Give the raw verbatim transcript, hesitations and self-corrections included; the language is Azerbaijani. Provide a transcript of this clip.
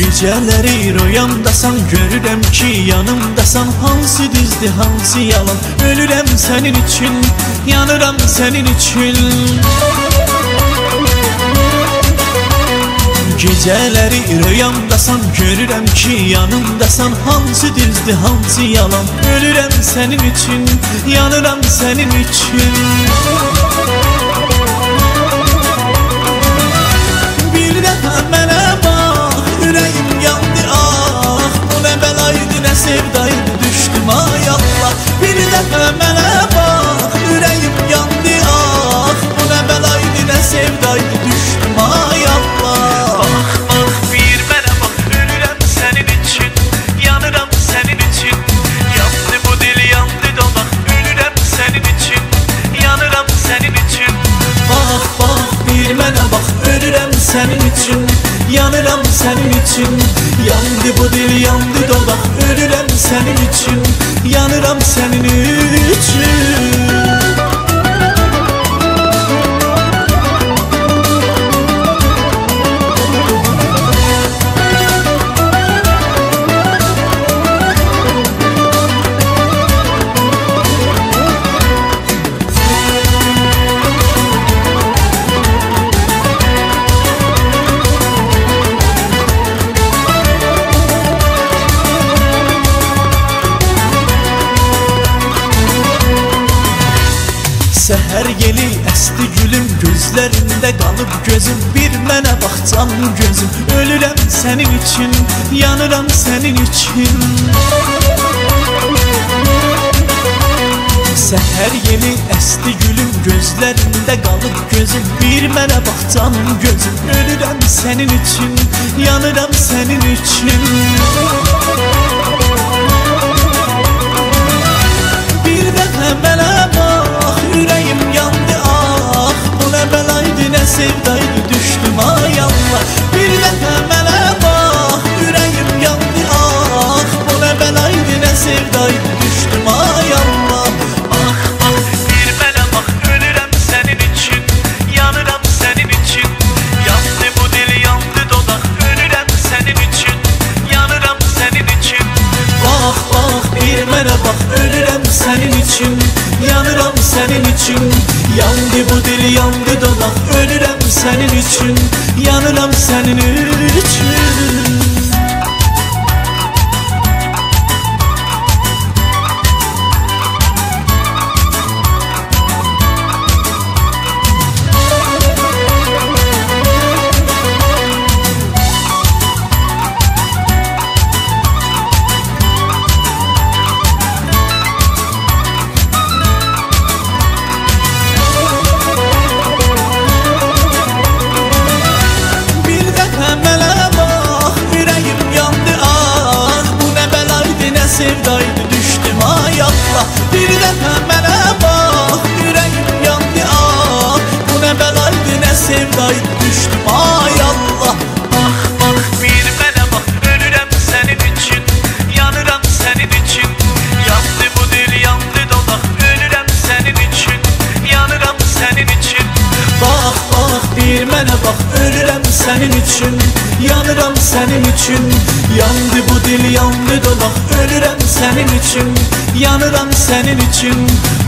Gecələri rüyamdasan, görürəm ki yanımdasan. Hansı düzdür, hansı yalan? Ölürəm sənin üçün, yanıram sənin üçün. Gecələri rüyamdasan, görürəm ki yanımdasan. Hansı düzdür, hansı yalan? Ölürəm sənin üçün, yanıram sənin üçün. Bir dəfə mənə bax, ürəyim yandı ah. Bu nə bəlaydı, nə sevdaydı, düşdüm ay Allah. Bir dəfə mənə bax, ürəyim yandı ah. Bu nə bəlaydı, nə sevdaydı, düşdüm ay Allah. Bax, bax, bir mənə bax, ölürəm sənin üçün, yanıram sənin üçün. Yandı bu dil, yandı dodaq, ölürəm sənin üçün, yanıram sənin üçün. Bax, bax, bir mənə bax, ölürəm sənin üçün, yanıram sənin üçün. Yandı bu dil, yandı dodaq, ölürəm sənin üçün, yanıram sənin üçün. Səhər yeli əsti gülüm, gözlərində qalıb gözüm. Bir mənə bax canım gözüm, ölürəm sənin üçün, yanıram sənin üçün. Səhər yeli əsti gülüm, gözlərində qalıb gözüm. Bir mənə bax canım gözüm, ölürəm sənin üçün, yanıram sənin üçün. Bir dəfə mənə bax, ürəyim yandı ah. Bu nə bəlaydı, nə sevdaydı, düşdüm ay Allah. Bir dəfə mənə bax, ürəyim yandı ah. Bu nə bəlaydı, nə sevdaydı, düşdüm ay Allah. Bax, bax, bir mənə bax, ölürəm sənin üçün, yanıram sənin üçün. Yandı bu dil, yandı dodaq, ölürəm sənin üçün, yanıram sənin üçün. Bax, bax, bir mənə bax, ölürəm sənin üçün, yanıram sənin üçün. Yandı bu dil, yandı dodaq, ölürəm sənin üçün, yanıram sənin üçün. Sevdaydı, düşdüm ay Allah. Bir dəfə mənə bax, ürəyim yandı ah. Bu nə bəlaydı, nə sevdaydı, düşdüm ay Allah. Bax, bax, bir mənə bax, ölürəm sənin üçün, yanıram sənin üçün. Yandı bu dil, yandı dodaq, ölürəm sənin üçün, yanıram sənin üçün. Bax, bax, bir mənə bax, ölürəm sənin üçün, yanıram sənin üçün. Yandı bu dil, yandı dodaq, ölürəm sənin üçün, yanıram sənin üçün.